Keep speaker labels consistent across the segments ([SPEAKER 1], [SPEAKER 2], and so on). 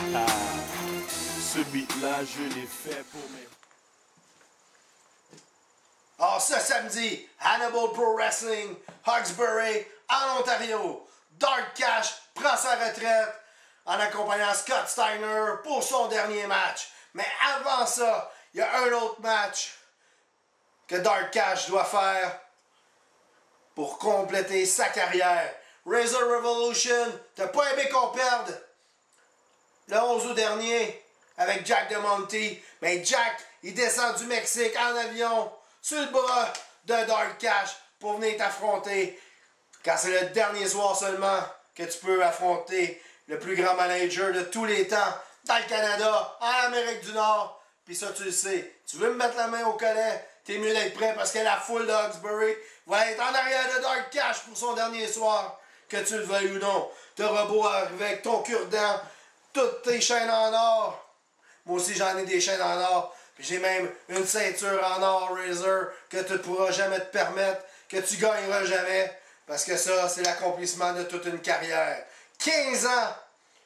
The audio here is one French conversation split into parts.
[SPEAKER 1] Ce beat-là, je l'ai fait pour mes...
[SPEAKER 2] Alors ce samedi, Hannibal Pro Wrestling, Hawkesbury, en Ontario. Dark Cash prend sa retraite en accompagnant Scott Steiner pour son dernier match. Mais avant ça, il y a un autre match que Dark Cash doit faire pour compléter sa carrière. Razor Revolution, t'as pas aimé qu'on perde le 11 août dernier avec Jack DeMonte, mais Jack, il descend du Mexique en avion sur le bras de Dark Cash pour venir t'affronter, car c'est le dernier soir seulement que tu peux affronter le plus grand manager de tous les temps dans le Canada, en Amérique du Nord. Puis ça, tu le sais. Tu veux me mettre la main au collet, t'es mieux d'être prêt parce que la foule de Hawkesbury va être en arrière de Dark Cash pour son dernier soir, que tu le veuilles ou non. T'auras beau arriver avec ton cure-dent, toutes tes chaînes en or. Moi aussi, j'en ai des chaînes en or. Puis j'ai même une ceinture en or Razor que tu ne pourras jamais te permettre, que tu gagneras jamais. Parce que ça, c'est l'accomplissement de toute une carrière. 15 ans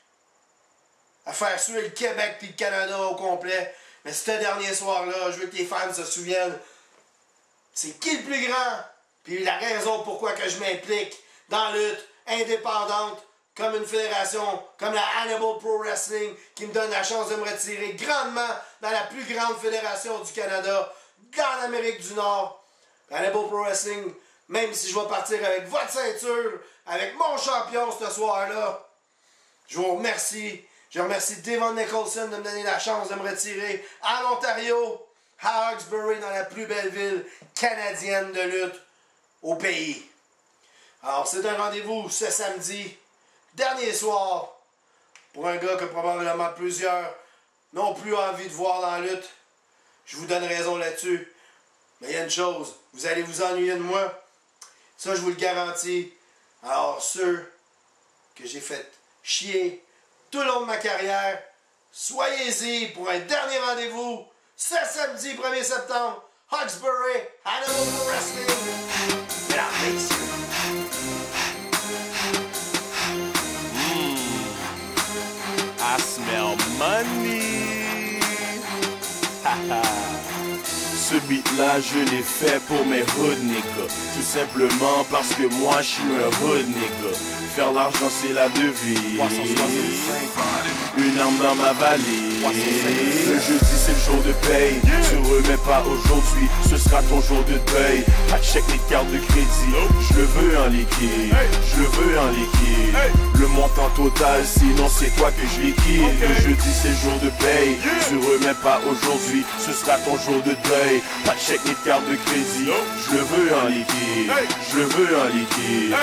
[SPEAKER 2] à faire suer le Québec puis le Canada au complet. Mais ce dernier soir-là, je veux que les fans se souviennent, c'est qui le plus grand? Puis la raison pourquoi que je m'implique dans la lutte indépendante, comme une fédération, comme la Hannibal Pro Wrestling, qui me donne la chance de me retirer grandement dans la plus grande fédération du Canada, dans l'Amérique du Nord. Hannibal Pro Wrestling, même si je vais partir avec votre ceinture, avec mon champion ce soir-là, je vous remercie. Je remercie Devon Nicholson de me donner la chance de me retirer en Ontario, à Hawkesbury, dans la plus belle ville canadienne de lutte au pays. Alors, c'est un rendez-vous ce samedi, dernier soir, pour un gars que probablement plusieurs n'ont plus envie de voir dans la lutte. Je vous donne raison là-dessus. Mais il y a une chose, vous allez vous ennuyer de moi. Ça, je vous le garantis. Alors, ceux que j'ai fait chier tout le long de ma carrière, soyez-y pour un dernier rendez-vous ce samedi 1er septembre, Hawkesbury, Hannibal Pro Wrestling. Mesdames, messieurs.
[SPEAKER 1] I smell money. Ce beat-là, je l'ai fait pour mes hood niggas. Tout simplement parce que moi, je suis un hood nigga. Faire l'argent, c'est la devise. Une arme dans ma valise. Le jeudi, c'est le jour de paye. Tu remets pas aujourd'hui, ce sera ton jour de deuil. Pas de chèque ni de carte de crédit. Je le veux en liquide. Je le veux en liquide. Le montant total, sinon c'est toi que je liquide. Le jeudi, c'est le jour de paye. Tu remets pas aujourd'hui, ce sera ton jour de deuil. Pas de chèque ni de carte de crédit. Je le veux en liquide. Je le veux en liquide.